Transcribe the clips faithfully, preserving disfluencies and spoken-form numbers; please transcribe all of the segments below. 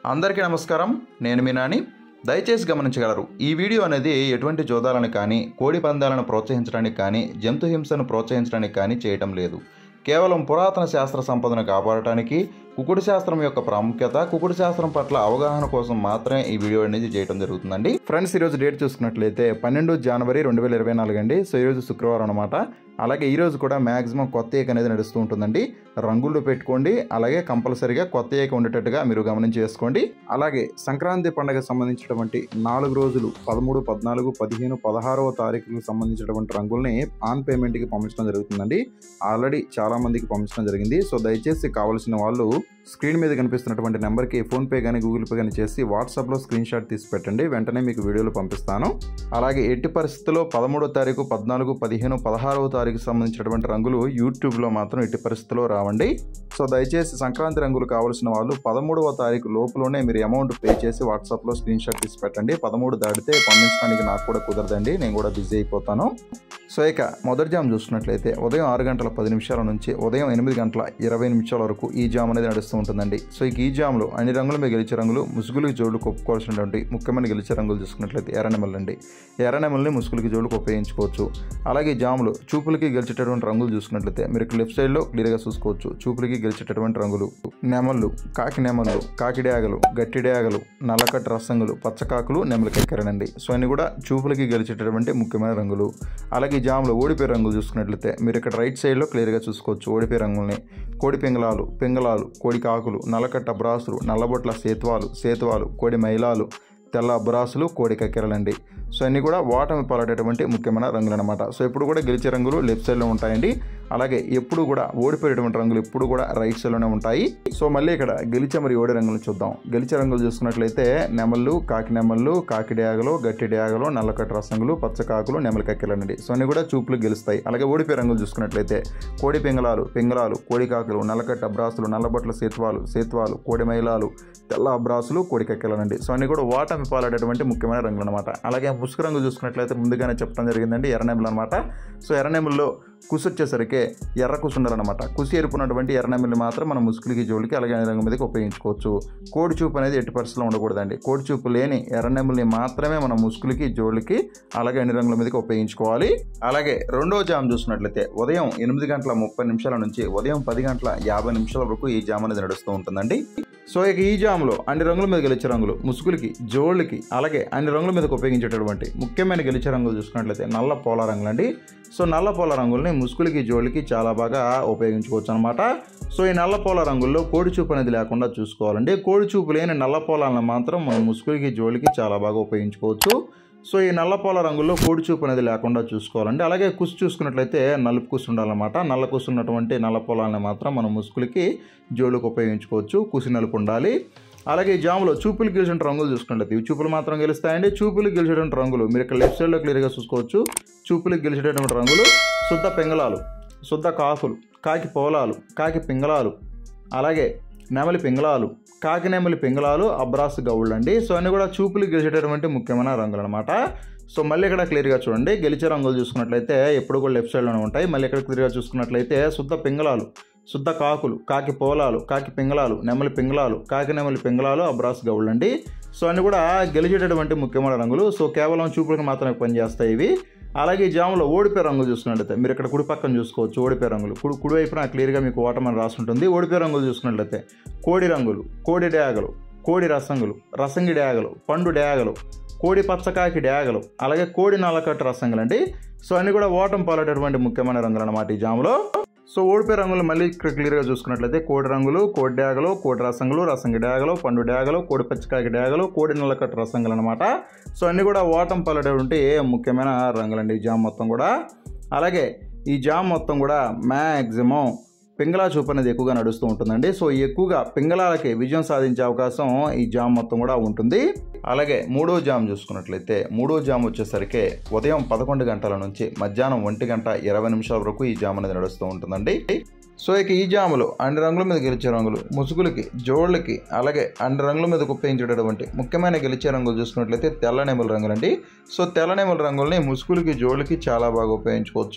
అందరికీ నమస్కారం. నేను మీ నాని. దయచేసి గమనించగలరు, ఈ వీడియో అనేది ఎటువంటి జోదాలను కానీ, కోడి పందాలను ప్రోత్సహించడానికి కానీ, జంతు హింసను ప్రోత్సహించడానికి కానీ చేయటం లేదు. కేవలం పురాతన శాస్త్ర సంపదను కాపాడటానికి, కుకుడు శాస్త్రం యొక్క ప్రాముఖ్యత, కుకుడు శాస్త్రం పట్ల అవగాహన కోసం మాత్రమే ఈ వీడియో అనేది చేయడం జరుగుతుందండి. ఫ్రెండ్స్, ఈరోజు డేట్ చూసుకున్నట్లయితే పన్నెండు జనవరి రెండు వేల ఇరవై నాలుగు అండి. సో ఈరోజు శుక్రవారం అనమాట. అలాగే ఈరోజు కూడా మ్యాక్సిమం కొత్త ఏక అనేది నడుస్తూ ఉంటుందండి. రంగులు పెట్టుకోండి. అలాగే కంపల్సరీగా కొత్త ఏక ఉండేటట్టుగా మీరు గమనించి వేసుకోండి. అలాగే సంక్రాంతి పండుగ సంబంధించినటువంటి నాలుగు రోజులు పదమూడు పద్నాలుగు పదిహేను పదహారవ తారీఖులకు సంబంధించినటువంటి రంగుల్ని ఆన్ పేమెంట్కి పంపించడం జరుగుతుందండి. ఆల్రెడీ చాలా మందికి పంపించడం జరిగింది. సో దయచేసి కావాల్సిన వాళ్ళు స్క్రీన్ మీద కనిపిస్తున్నటువంటి నెంబర్కి ఫోన్పే కానీ గూగుల్ పే కానీ చేసి వాట్సాప్లో స్క్రీన్ షాట్ తీసి పెట్టండి. వెంటనే మీకు వీడియోలు పంపిస్తాను. అలాగే ఎట్టి పరిస్థితుల్లో పదమూడో తారీఖు పద్నాలుగు పదిహేను పదహారవ తారీఖు సంబంధించినటువంటి రంగులు యూట్యూబ్లో మాత్రం ఎట్టి పరిస్థితుల్లో రావండి. సో దయచేసి సంక్రాంతి రంగులు కావాల్సిన వాళ్ళు పదమూడవ తారీఖు లోపులోనే మీరు అమౌంట్ పే చేసి వాట్సాప్లో స్క్రీన్ షాట్ తీసి పెట్టండి. పదమూడు దాటితే పంపించడానికి నాకు కూడా కుదరదండి, నేను కూడా బిజీ అయిపోతాను. సో ఇక మొదటి జామ్ చూసుకున్నట్లయితే ఉదయం ఆరు గంటల పది నిమిషాల నుంచి ఉదయం ఎనిమిది గంటల ఇరవై నిమిషాల వరకు ఈ జామ్ అనేది నడుస్తూ ఉంటుందండి. సో ఇక ఈ జామ్లో అన్ని రంగులు మీద గెలిచే రంగులు, ముసుగులకి జోడుకు ఒప్పుకోవాల్సినటువంటి ముఖ్యమైన గెలిచే రంగులు చూసుకున్నట్లయితే ఎర్రనెమల్ అండి. ఎర్రనెమల్ని ముసుగులకి జోడుకు ఉపయోగించుకోవచ్చు. అలాగే ఈ జామ్లో చూపులకి గెలిచేటటువంటి రంగులు చూసుకున్నట్లయితే మీరు లెఫ్ట్ సైడ్లో క్లియర్గా చూసుకోవచ్చు. చూపులకి గెలిచేటటువంటి రంగులు నెమళ్ళు, కాకి నెమళ్ళు, కాకి డ్యాగలు, గట్టి డ్యాగలు, నల్లకట్టు రసంగులు, పచ్చకాకులు, నెమలి కక్కెరనండి. సో అన్ని కూడా చూపులకి గెలిచేటటువంటి ముఖ్యమైన రంగులు. అలాగే ఈ జామ్లో ఓడిపోయే రంగులు చూసుకున్నట్లయితే మీరు ఇక్కడ రైట్ సైడ్లో క్లియర్గా చూసుకోవచ్చు ఓడిపోయే రంగుల్ని. కోడి పింగళాలు, పింగళాలు, కోడి కాకులు, నల్లకట్ట అబ్రాసులు, నల్లబొట్ల సేతువాలు, సేతువాలు, కోడి మైలాలు, తెల్ల అబ్రాసులు, కోడి కక్కెరలండి. సో అన్నీ కూడా ఓటమి పాలటటువంటి ముఖ్యమైన రంగులు అనమాట. సో ఎప్పుడు కూడా గెలిచే రంగులు లెఫ్ట్ సైడ్లో ఉంటాయండి. అలాగే ఎప్పుడు కూడా ఓడిపోయేటువంటి రంగులు ఎప్పుడు కూడా రైట్ సైడ్లోనే ఉంటాయి. సో మళ్ళీ ఇక్కడ గెలిచే మరి ఓడి రంగులు చూద్దాం. గెలిచే రంగులు చూసుకున్నట్లయితే నెమళ్ళు, కాకి నెమళ్ళు, కాకి డ్యాగలు, గట్టి డ్యాగలు, నల్లకట్టు రసంగులు, పచ్చకాకులు, నెమలి కక్కెరలండి. సో అన్నీ కూడా చూపులు గెలుస్తాయి. అలాగే ఓడిపోయే రంగులు చూసుకున్నట్లయితే కోడి పింగళాలు, పింగళాలు, కోడి కాకులు, నల్లకట్టు అబ్రాసులు, నల్లబొట్ల సేతువాలు, సేతువాలు, కోడి మైలాలు, తెల్ల అబ్రాసులు, కోడి కక్కెరలండి. సో అన్నీ కూడా ఓటమి పాలటటువంటి ముఖ్యమైన రంగులు అనమాట. అలాగే ముసుగు రంగు చూసుకున్నట్లయితే ముందుగానే చెప్పడం జరిగిందండి, ఎర్రనెమలు అనమాట. సో ఎర్రనెమల్లో కుసి వచ్చేసరికి ఎర్ర కుసి ఉండాలన్నమాట. కుసి ఎరుపున్నటువంటి ఎర్రనెమల్ని మాత్రం మనం ముసుగులకి జోలికి అలాగే అన్ని రంగు మీదకి ఉపయోగించుకోవచ్చు. కోడి చూపు అనేది ఎట్టి పరిస్థితుల్లో ఉండకూడదండి. కోడి చూపు లేని ఎర్రనెమల్ని మాత్రమే మనం ముసుగులకి జోలికి అలాగే అన్ని రంగుల మీదకి ఉపయోగించుకోవాలి. అలాగే రెండో జామ్ చూసుకున్నట్లయితే ఉదయం ఎనిమిది గంటల ముప్పై నిమిషాల నుంచి ఉదయం పది గంటల యాభై నిమిషాల వరకు ఈ జామ్ అనేది నడుస్తూ ఉంటుందండి. సో ఇక ఈ జామ్లో అన్ని రంగుల మీద గెలిచే రంగులు ముసుగులకి, జోళ్ళకి అలాగే అన్ని రంగుల మీదకి ఉపయోగించేటటువంటి ముఖ్యమైన గెలిచే రంగులు చూసుకున్నట్లయితే నల్ల పోల రంగులు అండి. సో నల్ల పోల రంగుల్ని ముసుగులకి, జోళ్ళకి చాలా బాగా ఉపయోగించుకోవచ్చు అనమాట. సో ఈ నల్ల పోల రంగుల్లో కోడి చూపు అనేది లేకుండా చూసుకోవాలండి. కోడి చూపు లేని నల్ల పోలాలను మాత్రం మనం ముసుగులకి, జోళ్ళకి చాలా బాగా ఉపయోగించుకోవచ్చు. సో ఈ నల్ల పోల రంగుల్లో కోడి చూపు అనేది లేకుండా చూసుకోవాలండి. అలాగే కుసి చూసుకున్నట్లయితే నలుపు కుసి ఉండాలన్నమాట. నల్ల కుసి ఉన్నటువంటి నల్ల పొలాలను మాత్రం మనం ముసుగులకి, జోళ్ళకి ఉపయోగించుకోవచ్చు. కుసి నలుపు ఉండాలి. అలాగే ఈ జాములో చూపులు గెలిచిన రంగులు చూసుకున్నట్లయితే ఇవి చూపులు మాత్రం గెలుస్తాయండి. చూపులు గెలిచేటువంటి రంగులు మీరు ఇక్కడ లెఫ్ట్ సైడ్లో క్లియర్గా చూసుకోవచ్చు. చూపులకు గెలిచేటటువంటి రంగులు శుద్ధ పింగళాలు, శుద్ధ కాకులు, కాకి పోలాలు, కాకి పింగళాలు, అలాగే నెమలి పింగళాలు, కాకి నెమలి పింగళాలు, అబ్రాస్ గౌళ్ళు అండి. సో అన్నీ కూడా చూపులు గెలిచేటటువంటి ముఖ్యమైన రంగులు అనమాట. సో మళ్ళీ ఇక్కడ క్లియర్గా చూడండి. గెలిచే రంగులు చూసుకున్నట్లయితే ఎప్పుడు కూడా లెఫ్ట్ సైడ్లోనే ఉంటాయి. మళ్ళీ ఇక్కడ క్లియర్గా చూసుకున్నట్లయితే శుద్ధ పింగళాలు, శుద్ధ కాకులు, కాకి పోలాలు, కాకి పింగళాలు, నెమలి పింగళాలు, కాకి నెమలి పింగళాలు, అబ్రాస్ గౌళ్ళు అండి. సో అన్నీ కూడా గెలిచేటటువంటి ముఖ్యమైన రంగులు. సో కేవలం చూపులకు మాత్రమే పనిచేస్తాయి ఇవి. అలాగే ఈ జాములో ఓడిపోయే రంగులు చూసుకున్నట్లయితే మీరు ఇక్కడ కుడి పక్కన చూసుకోవచ్చు ఓడిపోయే రంగులు. కుడి కుడివైపున క్లియర్గా మీకు ఓటమని రాసుంటుంది. ఓడిపోయే రంగులు చూసుకున్నట్లయితే కోడి రంగులు, కోడి డ్యాగలు, కోడి రసంగులు, రసంగి డ్యాగలు, పండు డ్యాగలు, కోడి పచ్చకాకి డ్యాగలు, అలాగే కోడి నల్లకట్టు రసంగులు అండి. సో అన్నీ కూడా ఓటం పాలేటటువంటి ముఖ్యమైన రంగులు అన్నమాట ఈ జాములో. సో ఓడిపోయే రంగులు మళ్ళీ ఇక్కడ క్లియర్గా చూసుకున్నట్లయితే కోడి రంగులు, కోడి డ్యాగలు, కోడి రసంగులు, రసంగి డ్యాగలు, పండు డ్యాగలు, కోడి పచ్చికాకి డ్యాగలు, కోడి నల్లకట్టు రసంగులు అనమాట. సో అన్నీ కూడా ఓటం పాలేటటువంటి ముఖ్యమైన రంగులండి ఈ జామ్ మొత్తం కూడా. అలాగే ఈ జామ్ మొత్తం కూడా మ్యాక్సిమం పింగళా చూపు అనేది ఎక్కువగా నడుస్తూ ఉంటుందండి. సో ఎక్కువగా పింగళాలకి విజయం సాధించే అవకాశం ఈ జామ్ మొత్తం కూడా ఉంటుంది. అలాగే మూడో జామ్ చూసుకున్నట్లయితే మూడో జామ్ వచ్చేసరికి ఉదయం పదకొండు గంటల నుంచి మధ్యాహ్నం ఒంటి గంట ఇరవై నిమిషాల వరకు ఈ జామ్ అనేది నడుస్తూ ఉంటుందండి. సో ఇక ఈ జాములో అన్ని రంగుల మీద గెలిచే రంగులు ముసుగులకి, జోళ్ళకి అలాగే అన్ని రంగుల మీద ఉపయోగించేటటువంటి ముఖ్యమైన గెలిచే రంగులు చూసుకున్నట్లయితే తెల్ల నెమలి రంగులండి. సో తెల్ల నెమలి రంగుల్ని ముసుగులకి, జోళ్ళకి చాలా బాగా ఉపయోగించుకోవచ్చు.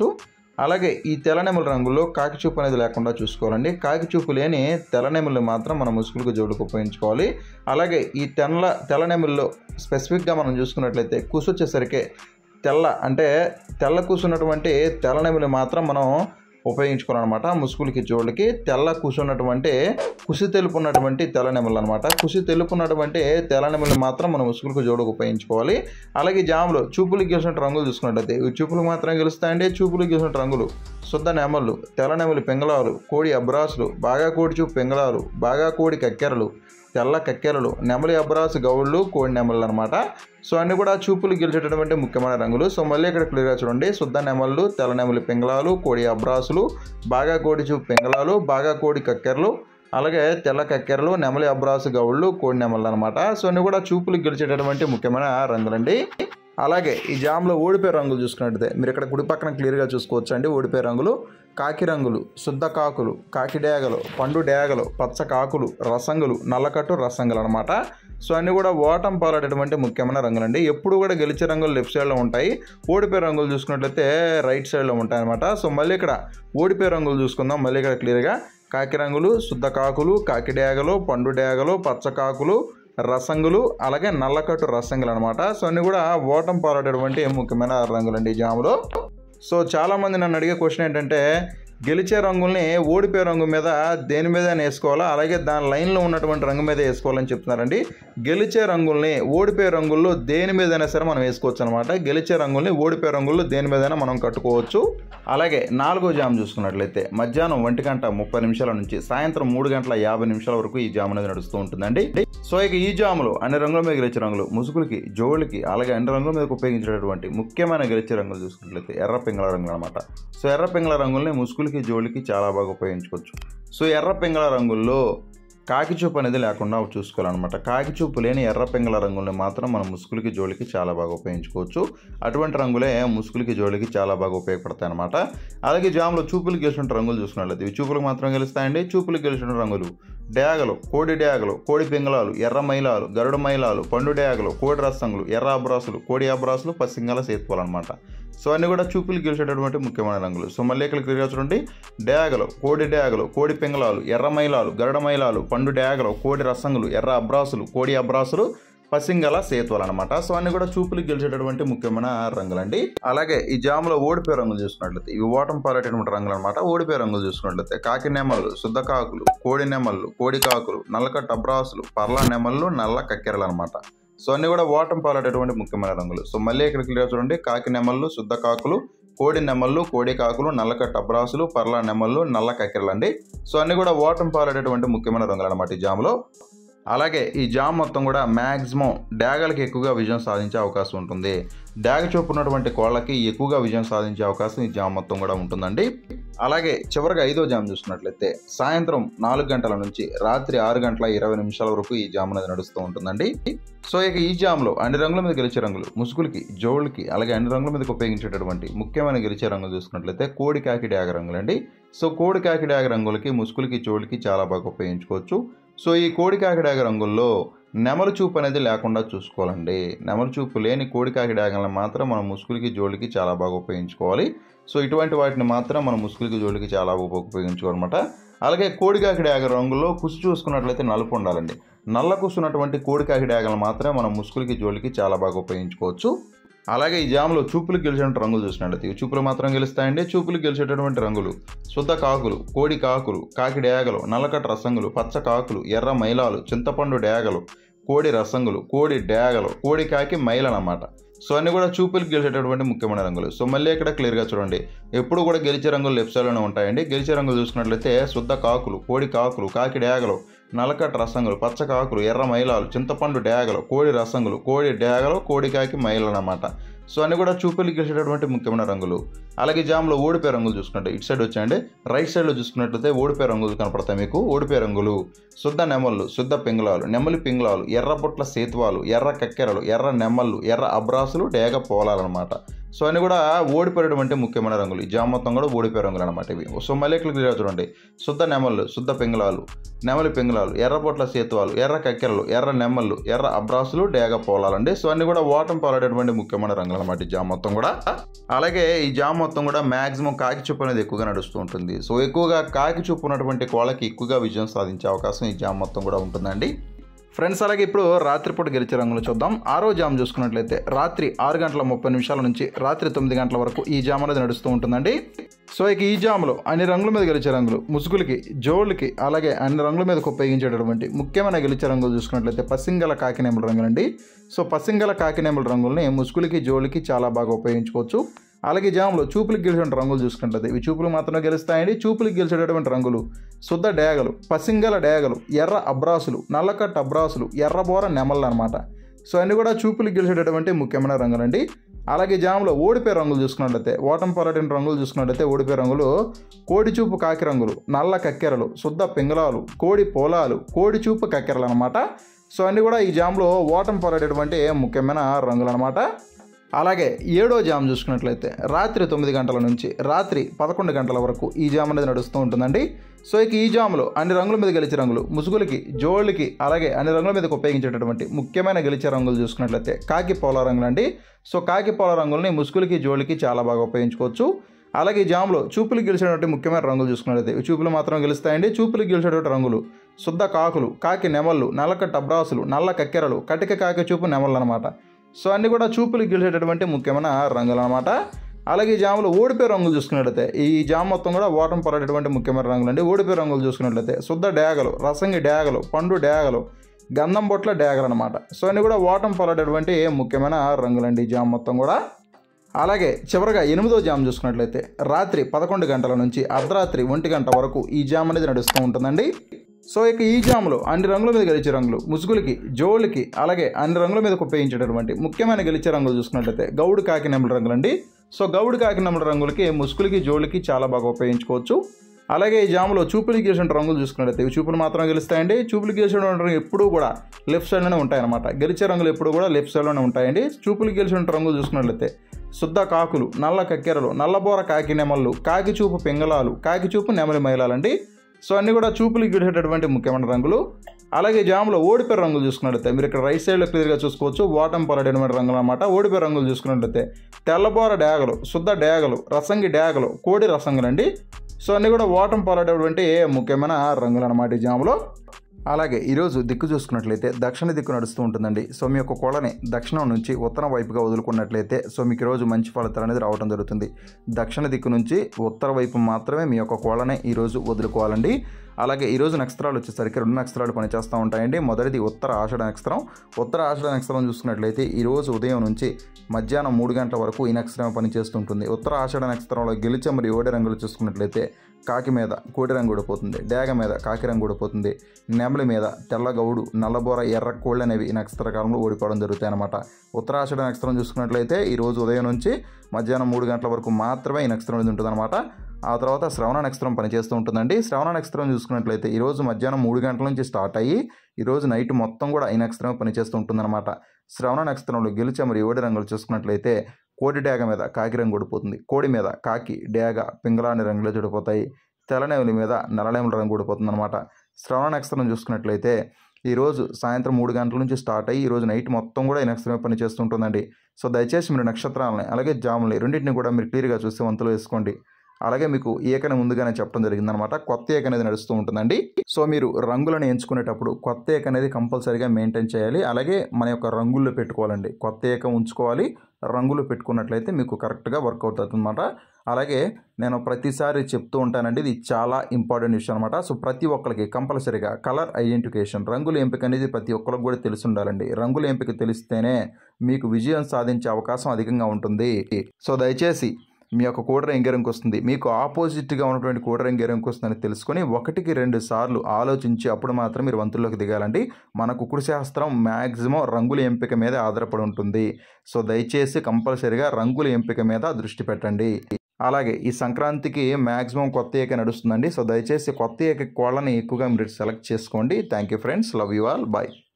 అలాగే ఈ తెల్లనెమలి రంగుల్లో కాకిచూపు అనేది లేకుండా చూసుకోవాలండి. కాకిచూపు లేని తెల్లనెమలి మాత్రం మనం ముసుగులకు జోడుకు ఉపయోగించుకోవాలి. అలాగే ఈ తెల్ల తెల్లనెమలిలో స్పెసిఫిక్గా మనం చూసుకున్నట్లయితే కుసు వచ్చేసరికి తెల్ల అంటే తెల్ల కూసున్నటువంటి తెల్లనెమలి మాత్రం మనం ఉపయోగించుకోవాలన్నమాట. ముసుగులకి జోళ్ళకి తెల్ల కూసున్నటువంటి కుసి తెలుపు ఉన్నటువంటి తెల్లనెమలు అనమాట. కుసి తెలుపు ఉన్నటువంటి తెల్లనెమలు మాత్రం మనం ముసుగులకు జోడుకు ఉపయోగించుకోవాలి. అలాగే జాములు చూపులకు గెలిచినట్టు రంగులు చూసుకున్నట్టయితే ఇవి చూపులకు మాత్రం గెలుస్తాయండి. చూపులకు గెలిచినట్టు రంగులు శుద్ధ నెమళ్ళు, తెల్లనెమలి పింగళాలు, కోడి అబ్రాసులు, బాగా కోడి చూపు పింగళాలు, బాగా కోడి కక్కెరలు, తెల్ల కక్కెరలు, నెమలి అబ్రాసు గౌళ్ళు, కోడి నెమళ్ళు అనమాట. సో అన్నీ కూడా చూపులు గెలిచేటటువంటి ముఖ్యమైన రంగులు. సో మళ్ళీ ఇక్కడ క్లియర్గా చూడండి. శుద్ధ నెమళ్ళు, తెల్ల నెమలి పింగళాలు, కోడి అబ్రాసులు, బాగా కోడి చూపు పింగళాలు, బాగా కోడి కక్కెరలు, అలాగే తెల్ల కక్కెరలు, నెమలి అబ్రాసు గౌళ్ళు, కోడి నెమళ్ళు అనమాట. సో అన్నీ కూడా చూపులు గెలిచేటటువంటి ముఖ్యమైన రంగులండి. అలాగే ఈ జామ్లో ఓడిపోయే రంగులు చూసుకున్నట్టయితే మీరు ఇక్కడ కుడి పక్కన క్లియర్గా చూసుకోవచ్చు అండి. ఓడిపోయే రంగులు కాకి రంగులు, శుద్ధ కాకులు, కాకి డేగలు, పండు డేగలు, పచ్చ కాకులు, రసంగులు, నల్లకట్టు రసంగులు అనమాట. సో అన్నీ కూడా ఓటం పాలడేటువంటి ముఖ్యమైన రంగులండి. ఎప్పుడు కూడా గెలిచే రంగులు లెఫ్ట్ సైడ్లో ఉంటాయి. ఓడిపోయే రంగులు చూసుకున్నట్లయితే రైట్ సైడ్లో ఉంటాయి అనమాట. సో మళ్ళీ ఇక్కడ ఓడిపోయే రంగులు చూసుకుందాం. మళ్ళీ ఇక్కడ క్లియర్గా కాకి రంగులు, శుద్ధ కాకులు, కాకి డేగలు, పండు డేగలు, పచ్చ కాకులు, రసంగులు, అలాగే నల్లకట్టు రసంగులు అనమాట. సో అన్నీ కూడా ఓటం పాలడేటువంటి ముఖ్యమైన రంగులండి ఈ జాములో. సో చాలామంది నన్ను అడిగే క్వశ్చన్ ఏంటంటే గెలిచే రంగుల్ని ఓడిపోయే రంగు మీద దేని మీద వేసుకోవాలా, అలాగే దాని లైన్లో ఉన్నటువంటి రంగు మీద వేసుకోవాలని చెప్తున్నారండి. గెలిచే రంగుల్ని ఓడిపోయే రంగుల్లో దేని మీదైనా సరే మనం వేసుకోవచ్చు అనమాట. గెలిచే రంగుల్ని ఓడిపోయే రంగుల్లో దేని మీదైనా మనం కట్టుకోవచ్చు. అలాగే నాలుగో జామ్ చూసుకున్నట్లయితే మధ్యాహ్నం ఒంటి గంట ముప్పై నిమిషాల నుంచి సాయంత్రం మూడు గంటల యాభై నిమిషాల వరకు ఈ జామ్ అనేది నడుస్తూ ఉంటుందండి. సో ఇక ఈ జాములో అన్ని రంగుల మీద గెలిచే రంగులు ముసుగులకి, జోళ్ళకి, అలాగే అన్ని రంగుల మీద ఉపయోగించేటటువంటి ముఖ్యమైన గెలిచే రంగులు చూసుకున్నట్లయితే ఎర్ర పింగళ రంగులు అనమాట. సో ఎర్ర పింగళ రంగుల్ని ముసుగులకి, జోళ్ళకి చాలా బాగా ఉపయోగించుకోవచ్చు. సో ఎర్ర పింగళ రంగుల్లో కాకిచూపు అనేది లేకుండా చూసుకోవాలన్నమాట. కాకిచూపు లేని ఎర్ర పింగళ రంగుల్ని మాత్రం మనం ముసుగులకి, జోళ్ళకి చాలా బాగా ఉపయోగించుకోవచ్చు. అటువంటి రంగులే ముసుగులకి, జోళ్ళకి చాలా బాగా ఉపయోగపడతాయి అనమాట. అలాగే జాములో చూపులకు గెలిచిన రంగులు చూసుకున్నట్లయితే ఇవి చూపులకు మాత్రం గెలుస్తాయండి. చూపులకు గెలిచిన రంగులు డేగలు, కోడి డేగలు, కోడి పింగళాలు, ఎర్ర మైలాలు, గరుడ మైలాలు, పండు డేగలు, కోడి రసంగులు, ఎర్ర అబ్రాసులు, కోడి అబ్రాసులు, పసింగల సేతువాలు అనమాట. సో అన్నీ కూడా చూపులు గెలిచేటటువంటి ముఖ్యమైన రంగులు. సో మళ్ళీ ఇక్కడ క్లియర్గా చూడండి. డేగలు, కోడి డేగలు, కోడి పింగళాలు, ఎర్ర మైలాలు, గరుడ మైలాలు, పండు డేగలు, కోడి రసంగులు, ఎర్ర అబ్రాసులు, కోడి అబ్రాసులు, పసింగల సేతువాలు అనమాట. సో అన్ని కూడా చూపులు గెలిచేటటువంటి ముఖ్యమైన రంగులండి. అలాగే ఈ జాములో ఓడిపోయే రంగులు చూసుకున్నట్లయితే ఇవి ఓటం పాలేటటువంటి రంగులు అనమాట. ఓడిపోయే రంగులు చూసుకున్నట్లయితే కాకి నెమళ్ళు, శుద్ధ కాకులు, కోడి నెమళ్ళు, కోడి కాకులు, నల్లకట్టు అబ్రాసులు, పర్ల నెమళ్ళు, నల్ల కక్కెరలు అనమాట. సో అన్ని కూడా ఓటం పాలేటటువంటి ముఖ్యమైన రంగులు. సో మళ్ళీ ఇక్కడ క్లియర్ చూడండి. కాకి నెమళ్ళు, శుద్ధ కాకులు, కోడి నెమళ్ళు, కోడి కాకులు, నల్లకట్టు అబ్రాసులు, పర్ల నెమళ్ళు, నల్ల కక్కెరలు అండి. సో అన్ని కూడా ఓటం పాలేటటువంటి ముఖ్యమైన రంగులు అనమాట ఈ జాములో. అలాగే ఈ జామ్ మొత్తం కూడా మ్యాక్సిమం డాగలకి ఎక్కువగా విజయం సాధించే అవకాశం ఉంటుంది. డాగ చూపు ఉన్నటువంటి కోళ్ళకి ఎక్కువగా విజయం సాధించే అవకాశం ఈ జామ్ మొత్తం కూడా ఉంటుందండి. అలాగే చివరిగా ఐదో జామ్ చూసుకున్నట్లయితే సాయంత్రం నాలుగు గంటల నుంచి రాత్రి ఆరు గంటల ఇరవై నిమిషాల వరకు ఈ జామ్ అనేది నడుస్తూ ఉంటుందండి. సో ఇక ఈ జామ్లో అన్ని రంగుల మీద గెలిచే రంగులు ముసుగులకి, జోళ్ళకి, అలాగే అన్ని రంగుల మీదకి ఉపయోగించేటటువంటి ముఖ్యమైన గెలిచే రంగులు చూసుకున్నట్లయితే కోడి, కాకి, డాగ రంగులండి. సో కోడి, కాకి, డాగ రంగులకి ముసుగులకి, జోళ్ళకి చాలా బాగా ఉపయోగించుకోవచ్చు. సో ఈ కోడి, కాకి, డాగ రంగుల్లో నెమలి చూపు అనేది లేకుండా చూసుకోవాలండి. నెమలి చూపు లేని కోడి, కాకి, డాగలను మాత్రం మనం ముసుగులకి, జోళ్ళకి చాలా బాగా ఉపయోగించుకోవాలి. సో ఇటువంటి వాటిని మాత్రం మనం ముసుగులకి, జోళ్ళకి చాలా బాగా ఉపయోగించుకోవాలన్నమాట. అలాగే కోడి, కాకి, డాగ రంగుల్లో కుసు చూసుకున్నట్లయితే నలుపు ఉండాలండి. నల్ల కుసు ఉన్నటువంటి కోడి, కాకి, డాగలను మాత్రం మనం ముసుగులకి, జోళ్ళకి చాలా బాగా ఉపయోగించుకోవచ్చు. అలాగే ఈ జామ్లో చూపులకు గెలిచేటువంటి రంగులు చూసినట్లయితే ఇవి చూపులు మాత్రం గెలుస్తాయండి. చూపులకు గెలిచేటటువంటి రంగులు శుద్ధ కాకులు, కోడి కాకులు, కాకి డేగలు, నల్లకట్టు రసంగులు, పచ్చ కాకులు, ఎర్ర మైలాలు, చింతపండు డేగలు, కోడి రసంగులు, కోడి డేగలు, కోడి కాకి మైలు అన్నమాట. సో అన్నీ కూడా చూపులకు గెలిచేటటువంటి ముఖ్యమైన రంగులు. సో మళ్ళీ ఇక్కడ క్లియర్గా చూడండి. ఎప్పుడు కూడా గెలిచే రంగులు లెఫ్ట్ సైడ్లోనే ఉంటాయండి. గెలిచే రంగులు చూసుకున్నట్లయితే శుద్ధ కాకులు, కోడి కాకులు, కాకి డేగలు, నల్లకట్టు రసంగులు, పచ్చ కాకులు, ఎర్ర మైలాలు, చింతపండు డేగలు, కోడి రసంగులు, కోడి డేగలు, కోడి కాకి మైలు అన్నమాట. సో అన్నీ కూడా చూపులకు గెలిచేటటువంటి ముఖ్యమైన రంగులు. అలాగే జామ్లో ఓడిపోయే రంగులు చూసుకుంటే ఇటు సైడ్ వచ్చాయండి. రైట్ సైడ్లో చూసుకున్నట్లయితే ఓడిపోయే రంగులు కనపడతాయి మీకు. ఓడిపోయే రంగులు శుద్ధ నెమళ్ళు, శుద్ధ పింగళాలు, నెమలి పింగళాలు, ఎర్ర బొట్ల సేతువాలు, ఎర్ర కక్కెరలు, ఎర్ర నెమళ్ళు, ఎర్ర అబ్రాసులు, డేగ పోలాలన్నమాట. సో అన్నీ కూడా ఓడిపోయేటువంటి ముఖ్యమైన రంగులు. ఈ జామ్ మొత్తం కూడా ఓడిపోయే రంగులు అనమాట ఇవి. సో మళ్ళీ క్లియర్గా చూడండి. శుద్ధ నెమళ్ళు, శుద్ధ పింగళాలు, నెమలి పింగళాలు, ఎర్ర బొట్ల సేతువాలు, ఎర్ర కక్కెరలు, ఎర్ర నెమళ్ళు, ఎర్ర అబ్రాసులు, డేగ పోలాలండి. సో అన్నీ కూడా ఓటం పాలేటటువంటి ముఖ్యమైన రంగులు. అన్నమాట ఈ జామ్ మొత్తం కూడా. అలాగే ఈ జామ్ మొత్తం కూడా మ్యాక్సిమం కాకి చూపు అనేది ఎక్కువగా నడుస్తూ ఉంటుంది. సో ఎక్కువగా కాకి చూపు ఉన్నటువంటి కోళ్ళకి ఎక్కువగా విజయం సాధించే అవకాశం ఈ జామ్ మొత్తం కూడా ఉంటుందండి ఫ్రెండ్స్. అలాగే ఇప్పుడు రాత్రిపూట గెలిచే రంగులు చూద్దాం. ఆరో జామ్ చూసుకున్నట్లయితే రాత్రి ఆరు గంటల ముప్పై నిమిషాల నుంచి రాత్రి తొమ్మిది గంటల వరకు ఈ జామ్ అనేది నడుస్తూ ఉంటుందండి. సో ఇక ఈ జామ్లో అన్ని రంగుల మీద గెలిచే రంగులు ముసుగులకి, జోళ్ళకి, అలాగే అన్ని రంగుల మీదకు ఉపయోగించేటటువంటి ముఖ్యమైన గెలిచే రంగులు చూసుకున్నట్లయితే పసింగల కాకినేముల రంగులండి. సో పసింగల కాకినేముల రంగుల్ని ముసుగులకి, జోళ్ళకి చాలా బాగా ఉపయోగించుకోవచ్చు. అలాగే జామ్లో చూపులకు గెలిచిన రంగులు చూసుకుంటుంది. ఇవి చూపులు మాత్రమే గెలుస్తాయండి. చూపులకు గెలిచేటటువంటి రంగులు శుద్ధ డేగలు, పసింగల డేగలు, ఎర్ర అబ్రాసులు, నల్లకట్ అబ్రాసులు, ఎర్రబోర నెమళ్ళు అనమాట. సో అన్నీ కూడా చూపులకు గెలిచేటటువంటి ముఖ్యమైన రంగులండి. అలాగే జామ్లో ఓడిపోయే రంగులు చూసుకున్నట్లయితే ఓటం పొరటిన రంగులు చూసుకున్నట్లయితే ఓడిపోయే రంగులు కోడి చూపు కాకి రంగులు, నల్ల కక్కెరలు, శుద్ధ పింగళాలు, కోడి పోలాలు, కోడి చూపు కక్కెరలు అనమాట. సో అన్నీ కూడా ఈ జామ్లో ఓటం పొరటటువంటి ముఖ్యమైన రంగులు అనమాట. అలాగే ఏడో జామ్ చూసుకున్నట్లయితే రాత్రి తొమ్మిది గంటల నుంచి రాత్రి పదకొండు గంటల వరకు ఈ జామ్ అనేది నడుస్తూ ఉంటుందండి. సో ఇక ఈ జామ్లో అన్ని రంగుల మీద గెలిచే రంగులు ముసుగులకి, జోళ్ళకి, అలాగే అన్ని రంగుల మీదకి ఉపయోగించేటటువంటి ముఖ్యమైన గెలిచే రంగులు చూసుకున్నట్లయితే కాకి పోల రంగులు అండి. సో కాకి పోల రంగుల్ని ముసుగులకి, జోళ్ళకి చాలా బాగా ఉపయోగించుకోవచ్చు. అలాగే ఈ జామ్లో చూపులు గెలిచేటువంటి ముఖ్యమైన రంగులు చూసుకున్నట్లయితే చూపులు మాత్రం గెలుస్తాయండి. చూపులు గెలిచేటువంటి రంగులు శుద్ధ కాకులు, కాకి నెమళ్ళు, నల్లకట్ అబ్రాసులు, నల్ల కక్కెరలు, కటిక కాకి చూపు నెమళ్ళు అనమాట. సో అన్నీ కూడా చూపులు గెలిచేటటువంటి ముఖ్యమైన రంగులు అనమాట. అలాగే ఈ జాములో ఓడిపోయే రంగులు చూసుకున్నట్లయితే ఈ జామ్ మొత్తం కూడా ఓటం పడేటువంటి ముఖ్యమైన రంగులు అండి. ఓడిపోయే రంగులు చూసుకున్నట్లయితే శుద్ధ డేగలు, రసంగి డేగలు, పండు డేగలు, గంధం బొట్ల డేగలు అనమాట. సో అన్నీ కూడా ఓటం పడేటువంటి ముఖ్యమైన రంగులండి ఈ జామ్ మొత్తం కూడా. అలాగే చివరిగా ఎనిమిదో జామ్ చూసుకున్నట్లయితే రాత్రి పదకొండు గంటల నుంచి అర్ధరాత్రి ఒంటి గంట వరకు ఈ జామ్ అనేది నడుస్తూ ఉంటుందండి. సో ఇక ఈ జామ్లో అన్ని రంగుల మీద గెలిచే రంగులు ముసుగులకి, జోళ్ళకి, అలాగే అన్ని రంగుల మీదకు ఉపయోగించేటటువంటి ముఖ్యమైన గెలిచే రంగులు చూసుకున్నట్లయితే గౌడు కాకి నెమలి రంగులండి. సో గౌడు కాకి నెమలి రంగులకి ముసుగులకి, జోళ్ళకి చాలా బాగా ఉపయోగించుకోవచ్చు. అలాగే ఈ జామ్లో చూపులు గెలిచిన రంగులు చూసుకున్నట్లయితే ఇవి చూపులు మాత్రమే గెలుస్తాయండి. చూపులు గెలిచిన రంగులు ఎప్పుడూ కూడా లెఫ్ట్ సైడ్లోనే ఉంటాయన్నమాట. గెలిచే రంగులు ఎప్పుడు కూడా లెఫ్ట్ సైడ్లోనే ఉంటాయండి. చూపులు గెలిచిన రంగులు చూసుకున్నట్లయితే శుద్ధ కాకులు, నల్ల కక్కెరలు, నల్లబోర కాకి నెమళ్ళు, కాకి చూపు పింగళాలు, కాకి చూపు నెమలి మైలాలండి. సో అన్నీ కూడా చూపులు గెలిచేటటువంటి ముఖ్యమైన రంగులు. అలాగే జామ్లో ఓడిపోయే రంగులు చూసుకున్నట్లయితే మీరు ఇక్కడ రైట్ సైడ్లో క్లియర్గా చూసుకోవచ్చు. ఓటం పడేటువంటి రంగులు అనమాట. ఓడిపోయే రంగులు చూసుకున్నట్లయితే తెల్లబోర డేగలు, శుద్ధ డేగలు, రసంగి డేగలు, కోడి రసంగులండి. సో అన్నీ కూడా ఓటం పడేటువంటి ముఖ్యమైన రంగులు అనమాట ఈ జామ్లో. అలాగే ఈరోజు దిక్కు చూసుకున్నట్లయితే దక్షిణ దిక్కు నడుస్తూ ఉంటుందండి. సో మీ యొక్క కోళ్ళని దక్షిణం నుంచి ఉత్తరం వైపుగా వదులుకున్నట్లయితే సో మీకు ఈరోజు మంచి ఫలితాలు అనేది రావడం జరుగుతుంది. దక్షిణ దిక్కు నుంచి ఉత్తర వైపు మాత్రమే మీ యొక్క కోళ్ళని ఈరోజు వదులుకోవాలండి. అలాగే ఈరోజు నక్షత్రాలు వచ్చేసరికి రెండు నక్షత్రాలు పనిచేస్తూ ఉంటాయండి. మొదటిది ఉత్తర ఆషాఢ నక్షత్రం. ఉత్తర ఆషాఢ నక్షత్రం చూసుకున్నట్లయితే ఈరోజు ఉదయం నుంచి మధ్యాహ్నం మూడు గంటల వరకు ఈ నక్షత్రం పనిచేస్తుంటుంది. ఉత్తర ఆషాఢ నక్షత్రంలో గెలిచే మరియు ఓడి రంగులు చూసుకున్నట్లయితే కాకి మీద కోడి రంగు ఊడిపోతుంది, డేగ మీద కాకి రంగు ఊడిపోతుంది, నెమలి మీద తెల్ల గౌడు, నల్లబోర, ఎర్ర కోళ్ళు అనేవి ఈ నక్షత్ర కాలంలో ఓడిపోవడం జరుగుతాయి అన్నమాట. ఉత్తరాషాఢ నక్షత్రం చూసుకున్నట్లయితే ఈరోజు ఉదయం నుంచి మధ్యాహ్నం మూడు గంటల వరకు మాత్రమే ఈ నక్షత్రం అనేది ఉంటుంది అనమాట. ఆ తర్వాత శ్రవణ నక్షత్రం పనిచేస్తూ ఉంటుందండి. శ్రవణ నక్షత్రం చూసుకున్నట్లయితే ఈరోజు మధ్యాహ్నం మూడు గంటల నుంచి స్టార్ట్ అయ్యి ఈరోజు నైట్ మొత్తం కూడా ఈ నక్షత్రం పనిచేస్తూ ఉంటుందన్నమాట. శ్రవణ నక్షత్రంలో గెలిచే మరియు ఓడి రంగులు చూసుకున్నట్లయితే కోడి డేగ మీద కాకి రంగు ఊడిపోతుంది, కోడి మీద కాకి, డేగ, పింగళాని రంగులో చెడిపోతాయి, తెల్లనేవుల మీద నల్లనేవుల రంగు ఊడిపోతుంది అనమాట. శ్రవణ నక్షత్రం చూసుకున్నట్లయితే ఈరోజు సాయంత్రం మూడు గంటల నుంచి స్టార్ట్ అయ్యి ఈరోజు నైట్ మొత్తం కూడా ఈ నక్షత్రం పనిచేస్తుంటుందండి. సో దయచేసి మీరు నక్షత్రాలని అలాగే జాములని రెండింటిని కూడా మీరు క్లియర్గా చూసి వంతులు వేసుకోండి. అలాగే మీకు ఏకని ముందుగానే చెప్పడం జరిగిందనమాట. కొత్త ఏక అనేది నడుస్తూ ఉంటుందండి. సో మీరు రంగులను ఎంచుకునేటప్పుడు కొత్త ఏక అనేది కంపల్సరీగా మెయింటైన్ చేయాలి. అలాగే మన యొక్క రంగుల్లో పెట్టుకోవాలండి. కొత్త ఏక ఉంచుకోవాలి, రంగులు పెట్టుకున్నట్లయితే మీకు కరెక్ట్గా వర్కౌట్ అవుతుందన్నమాట. అలాగే నేను ప్రతిసారి చెప్తూ ఉంటానండి, ఇది చాలా ఇంపార్టెంట్ విషయం అనమాట. సో ప్రతి ఒక్కరికి కంపల్సరీగా కలర్ ఐడెంటిఫికేషన్, రంగుల ఎంపిక అనేది ప్రతి ఒక్కరికి కూడా తెలిసి ఉండాలండి. రంగుల ఎంపిక తెలిస్తేనే మీకు విజయం సాధించే అవకాశం అధికంగా ఉంటుంది. సో దయచేసి మీ యొక్క కోడి రంగు ఏ రంగు వస్తుంది, మీకు ఆపోజిట్గా ఉన్నటువంటి కోడి రంగు ఏ రంగు వస్తుందని తెలుసుకొని ఒకటికి రెండు సార్లు ఆలోచించి అప్పుడు మాత్రం మీరు వంతుల్లోకి దిగాలండి. మన కుకుడు శాస్త్రం మ్యాక్సిమం రంగుల ఎంపిక మీద ఆధారపడి ఉంటుంది. సో దయచేసి కంపల్సరీగా రంగుల ఎంపిక మీద దృష్టి పెట్టండి. అలాగే ఈ సంక్రాంతికి మ్యాక్సిమం కొత్త ఏక నడుస్తుందండి. సో దయచేసి కొత్త ఏక కోళ్ళని ఎక్కువగా మీరు సెలెక్ట్ చేసుకోండి. Thank you friends, love you all, bye.